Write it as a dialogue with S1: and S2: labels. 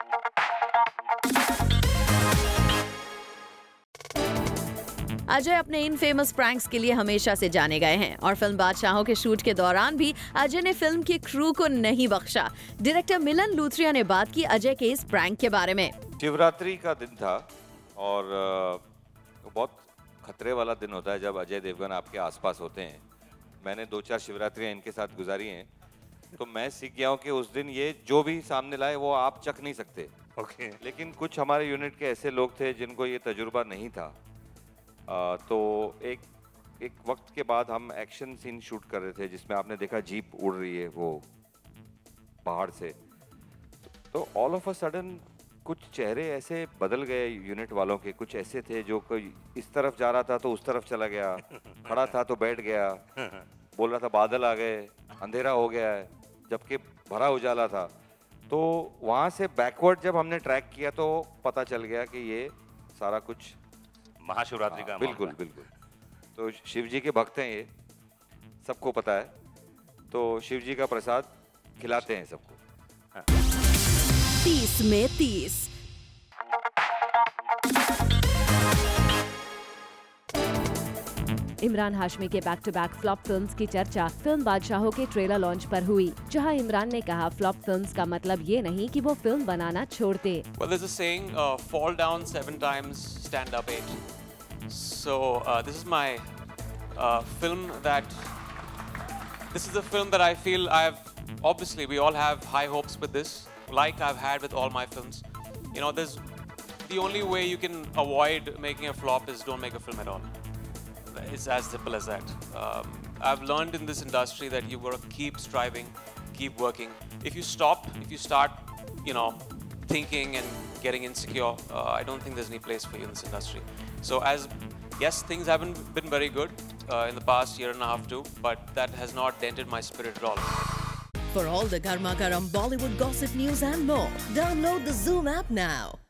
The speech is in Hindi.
S1: अजय अपने इन फेमस प्रैंक्स के लिए हमेशा से जाने गए हैं और फिल्म बादशाहों के शूट के दौरान भी अजय ने फिल्म की क्रू को नहीं बख्शा। डायरेक्टर मिलन लूथरिया ने बात की अजय के इस प्रैंक के बारे में।
S2: शिवरात्रि का दिन था और बहुत खतरे वाला दिन होता है जब अजय देवगन आपके आसपास होते हैं। मैंने 2-4 शिवरात्रियां इनके साथ गुजारी हैं, तो मैं सीख गया हूँ कि उस दिन ये जो भी सामने लाए वो आप चख नहीं सकते। लेकिन कुछ हमारे यूनिट के ऐसे लोग थे जिनको ये तजुर्बा नहीं था। तो एक वक्त के बाद हम एक्शन सीन शूट कर रहे थे जिसमें आपने देखा जीप उड़ रही है वो पहाड़ से, तो ऑल ऑफ अ सडन कुछ चेहरे ऐसे बदल गए यूनिट वालों के। कुछ ऐसे थे जो कोई इस तरफ जा रहा था तो उस तरफ चला गया, खड़ा था तो बैठ गया, बोल रहा था बादल आ गए, अंधेरा हो गया है, जबकि भरा उजाला था। तो वहाँ से बैकवर्ड जब हमने ट्रैक किया तो पता चल गया कि ये सारा कुछ
S3: महाशिवरात्रि का
S2: बिल्कुल बिल्कुल। तो शिव जी के भक्त हैं ये, सबको पता है, तो शिव जी का प्रसाद खिलाते हैं सबको।
S1: 30 में 30।
S4: इमरान हाशमी के back to back flop films की चर्चा फिल्म बादशाहों के ट्रेलर लॉन्च पर हुई, जहां इमरान ने कहा फ्लॉप फिल्म्स का मतलब ये नहीं कि वो फिल्म बनाना छोड़ दे।
S5: Well, there's a saying, fall down 7 times, stand up 8. So this is my film this is a film that I feel obviously we all have high hopes with this, like I've had with all my films. You know, the only way you can avoid making a flop is don't make a film at all. It's as simple as that. I've learned in this industry that you gotta keep striving, keep working. If you stop, if you start, thinking and getting insecure, I don't think there's any place for you in this industry. So yes, things haven't been very good in the past year and a half too, but that has not dented my spirit at all.
S1: For all the Garma Garam Bollywood gossip news and more, download the Zoom app now.